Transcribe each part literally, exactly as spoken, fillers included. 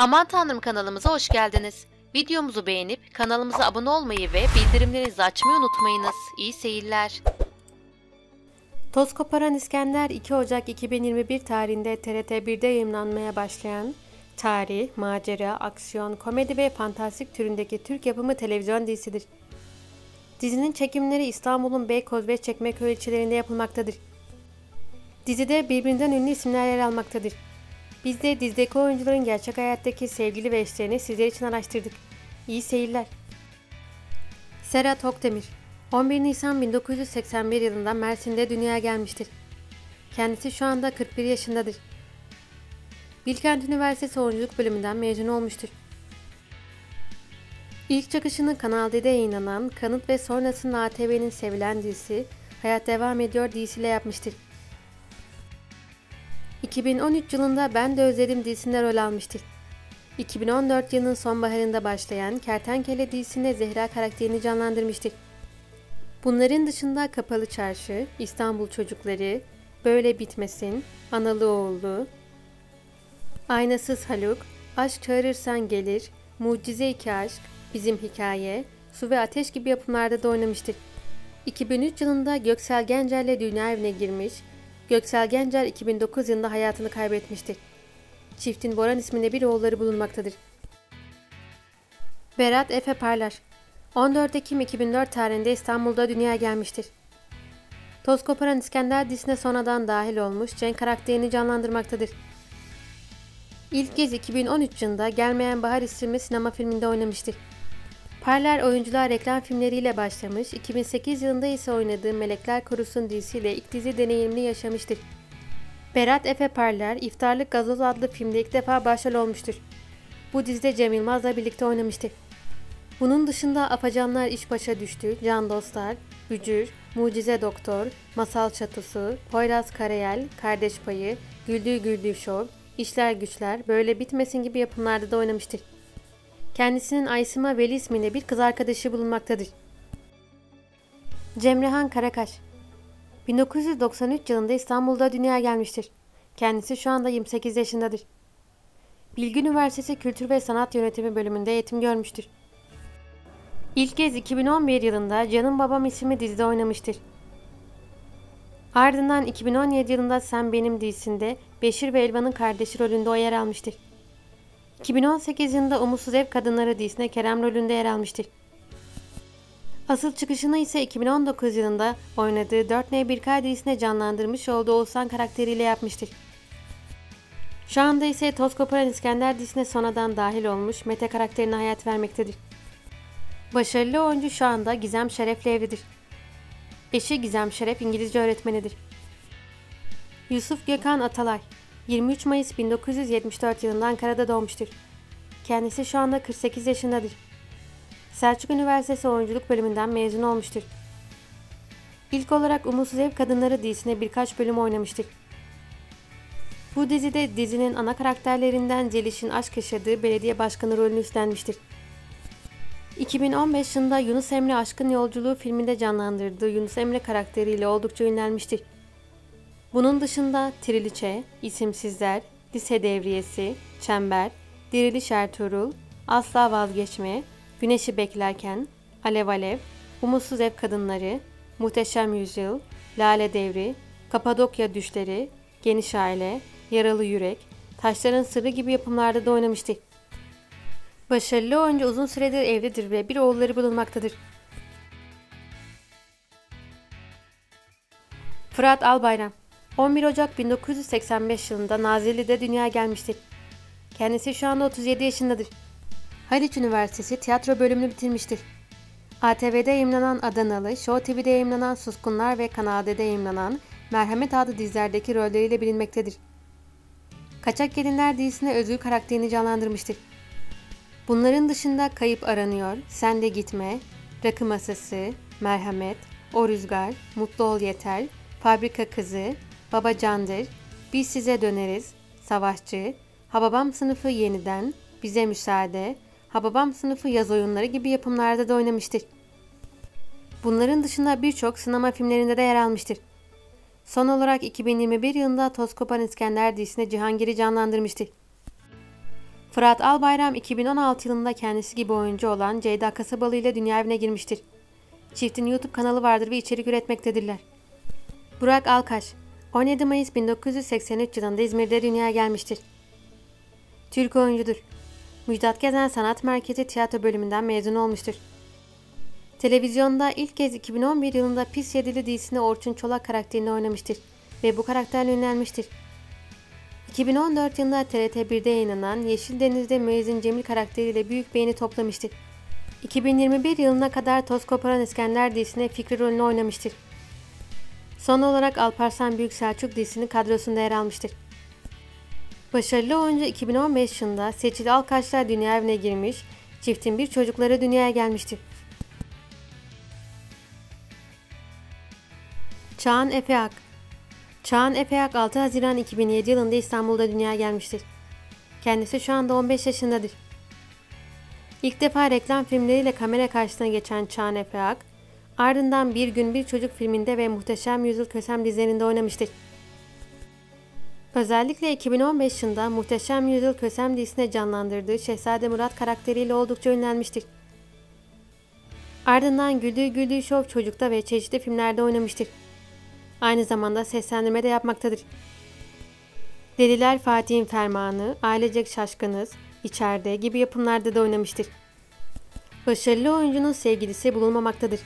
Aman Tanrım kanalımıza hoş geldiniz. Videomuzu beğenip kanalımıza abone olmayı ve bildirimlerinizi açmayı unutmayınız. İyi seyirler. Toz Koparan İskender iki Ocak iki bin yirmi bir tarihinde T R T bir'de yayınlanmaya başlayan tarih, macera, aksiyon, komedi ve fantastik türündeki Türk yapımı televizyon dizisidir. Dizinin çekimleri İstanbul'un Beykoz ve Çekmeköy ilçelerinde yapılmaktadır. Dizide birbirinden ünlü isimler yer almaktadır. Biz de dizideki oyuncuların gerçek hayattaki sevgili ve eşlerini sizler için araştırdık. İyi seyirler. Serhat Okdemir on bir Nisan bin dokuz yüz seksen bir yılında Mersin'de dünyaya gelmiştir. Kendisi şu anda kırk bir yaşındadır. Bilkent Üniversitesi Oyunculuk Bölümünden mezun olmuştur. İlk çıkışını Kanal D'de yayınlanan Kanıt ve sonrasında A T V'nin sevilen dizisi Hayat Devam Ediyor dizisiyle yapmıştır. iki bin on üç yılında Ben de Özledim dizisinde rol almıştır. iki bin on dört yılının sonbaharında başlayan Kertenkele dizisinde Zehra karakterini canlandırmıştır. Bunların dışında Kapalı Çarşı, İstanbul Çocukları, Böyle Bitmesin, Analı Oğullu, Aynasız Haluk, Aşk Çağırırsan Gelir, Mucize iki Aşk, Bizim Hikaye, Su ve Ateş gibi yapımlarda da oynamıştır. iki bin üç yılında Göksel Gencer'le dünya evine girmiş, Göksel Gencer iki bin dokuz yılında hayatını kaybetmiştir. Çiftin Boran isminde bir oğulları bulunmaktadır. Berat Efe Parlar on dört Ekim iki bin dört tarihinde İstanbul'da dünyaya gelmiştir. Toz Koparan İskender dizisine sonradan dahil olmuş Cenk karakterini canlandırmaktadır. İlk kez iki bin on üç yılında Gelmeyen Bahar isimli sinema filminde oynamıştır. Parlar oyunculuğa reklam filmleriyle başlamış, iki bin sekiz yılında ise oynadığı Melekler Korusun dizisiyle ilk dizi deneyimini yaşamıştır. Berat Efe Parlar, İftarlık Gazoz adlı filmde ilk defa başrol olmuştur. Bu dizide Cem Yılmaz'la birlikte oynamıştır. Bunun dışında Afacanlar İş Başa Düştü, Can Dostlar, Bücür, Mucize Doktor, Masal Çatısı, Poyraz Karayel, Kardeş Payı, Güldüğü Güldüğü Şov, İşler Güçler, Böyle Bitmesin gibi yapımlarda da oynamıştır. Kendisinin Aysima Veli isminde bir kız arkadaşı bulunmaktadır. Cemrehan Karakaş bin dokuz yüz doksan üç yılında İstanbul'da dünyaya gelmiştir. Kendisi şu anda yirmi sekiz yaşındadır. Bilgi Üniversitesi Kültür ve Sanat Yönetimi bölümünde eğitim görmüştür. İlk kez iki bin on bir yılında Canım Babam isimli dizide oynamıştır. Ardından iki bin on yedi yılında Sen Benim dizisinde Beşir ve Elvan'ın kardeşi rolünde o yer almıştır. iki bin on sekiz yılında Umutsuz Ev Kadınları dizisinde Kerem rolünde yer almıştır. Asıl çıkışını ise iki bin on dokuz yılında oynadığı dört N bir K dizisinde canlandırmış olduğu Oğuzhan karakteriyle yapmıştır. Şu anda ise Toz Koparan İskender dizisine sonradan dahil olmuş Mete karakterine hayat vermektedir. Başarılı oyuncu şu anda Gizem Şeref'le evlidir. Eşi Gizem Şeref İngilizce öğretmenidir. Yusuf Gökhan Atalay yirmi üç Mayıs bin dokuz yüz yetmiş dört yılında Ankara'da doğmuştur. Kendisi şu anda kırk sekiz yaşındadır. Selçuk Üniversitesi Oyunculuk Bölümünden mezun olmuştur. İlk olarak Umutsuz Ev Kadınları dizisinde birkaç bölüm oynamıştır. Bu dizide dizinin ana karakterlerinden Zeliş'in aşk yaşadığı belediye başkanı rolünü üstlenmiştir. iki bin on beş yılında Yunus Emre Aşkın Yolculuğu filminde canlandırdığı Yunus Emre karakteriyle oldukça ünlenmiştir. Bunun dışında Triliçe, İsimsizler, Lise Devriyesi, Çember, Diriliş Ertuğrul, Asla Vazgeçme, Güneşi Beklerken, Alev Alev, Umutsuz Ev Kadınları, Muhteşem Yüzyıl, Lale Devri, Kapadokya Düşleri, Geniş Aile, Yaralı Yürek, Taşların Sırrı gibi yapımlarda da oynamıştır. Başarılı oyuncu uzun süredir evlidir ve bir oğulları bulunmaktadır. Fırat Albayram on bir Ocak bin dokuz yüz seksen beş yılında Nazilli'de dünyaya gelmiştir. Kendisi şu anda otuz yedi yaşındadır. Haliç Üniversitesi tiyatro bölümünü bitirmiştir. A T V'de yayımlanan Adanalı, Show T V'de yayımlanan Suskunlar ve Kanal D'de yayımlanan Merhamet adlı dizilerdeki rolleriyle bilinmektedir. Kaçak Gelinler dizisinde Özgür karakterini canlandırmıştır. Bunların dışında Kayıp Aranıyor, Sen de Gitme, Rakı Masası, Merhamet, O Rüzgar, Mutlu Ol Yeter, Fabrika Kızı, Baba Candır, Biz Size Döneriz, Savaşçı, Hababam Sınıfı Yeniden, Bize Müsaade, Hababam Sınıfı Yaz Oyunları gibi yapımlarda da oynamıştır. Bunların dışında birçok sinema filmlerinde de yer almıştır. Son olarak iki bin yirmi bir yılında Toz Koparan İskender dizisinde Cihangir'i canlandırmıştır. Fırat Albayram iki bin on altı yılında kendisi gibi oyuncu olan Ceyda Kasabalı ile dünya evine girmiştir. Çiftin YouTube kanalı vardır ve içerik üretmektedirler. Burak Alkaş, on yedi Mayıs bin dokuz yüz seksen üç yılında İzmir'de dünyaya gelmiştir. Türk oyuncudur. Müjdat Gezen Sanat Merkezi Tiyatro bölümünden mezun olmuştur. Televizyonda ilk kez iki bin on bir yılında Pis Yedili dizisinde Orçun Çolak karakterini oynamıştır ve bu karakterle ünlenmiştir. iki bin on dört yılında T R T bir'de yayınlanan Yeşil Deniz'de Müezzin Cemil karakteriyle büyük beğeni toplamıştır. iki bin yirmi bir yılına kadar Toz Koparan İskender dizisinde Fikri rolünü oynamıştır. Son olarak Alparslan Büyük Selçuk dizisinin kadrosunda yer almıştır. Başarılı oyuncu iki bin on beş yılında Seçil Alkaş'la dünya evine girmiş, çiftin bir çocukları dünyaya gelmiştir. Çağan Efeak Çağan Efeak altı Haziran iki bin yedi yılında İstanbul'da dünyaya gelmiştir. Kendisi şu anda on beş yaşındadır. İlk defa reklam filmleriyle kamera karşısına geçen Çağan Efeak, ardından Bir Gün Bir Çocuk filminde ve Muhteşem Yüzyıl Kösem dizilerinde oynamıştır. Özellikle iki bin on beş yılında Muhteşem Yüzyıl Kösem dizisinde canlandırdığı Şehzade Murat karakteriyle oldukça ünlenmiştir. Ardından Güldüğü Güldüğü Show Çocuk'ta ve çeşitli filmlerde oynamıştır. Aynı zamanda seslendirme de yapmaktadır. Deliler Fatih'in Fermanı, Ailecek Şaşkınız, İçeride gibi yapımlarda da oynamıştır. Başarılı oyuncunun sevgilisi bulunmamaktadır.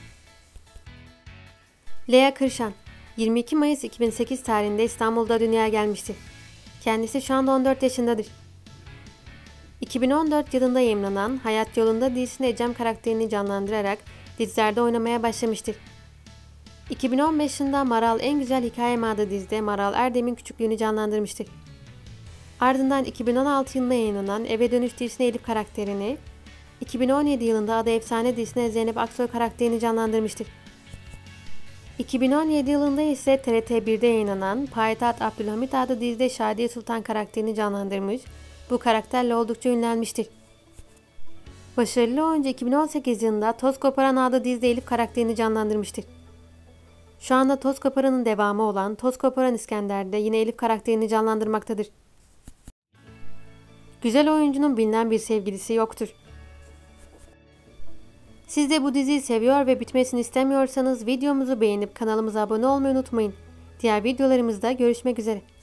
Lea Kırşan, yirmi iki Mayıs iki bin sekiz tarihinde İstanbul'da dünyaya gelmiştir. Kendisi şu anda on dört yaşındadır. iki bin on dört yılında yayımlanan Hayat Yolunda dizisinde Ecem karakterini canlandırarak dizilerde oynamaya başlamıştır. iki bin on beş yılında Maral En Güzel Hikayem adlı dizide Maral Erdem'in küçüklüğünü canlandırmıştır. Ardından iki bin on altı yılında yayınlanan Eve Dönüş dizisinde Elif karakterini, iki bin on yedi yılında Adı Efsane dizisinde Zeynep Aksoy karakterini canlandırmıştır. iki bin on yedi yılında ise T R T bir'de yayınlanan Payitaht Abdülhamit adlı dizide Şadiye Sultan karakterini canlandırmış, bu karakterle oldukça ünlenmiştir. Başarılı oyuncu iki bin on sekiz yılında Toz Koparan adlı dizide Elif karakterini canlandırmıştır. Şu anda Toz Koparan'ın devamı olan Toz Koparan İskender'de yine Elif karakterini canlandırmaktadır. Güzel oyuncunun bilinen bir sevgilisi yoktur. Siz de bu diziyi seviyor ve bitmesini istemiyorsanız videomuzu beğenip kanalımıza abone olmayı unutmayın. Diğer videolarımızda görüşmek üzere.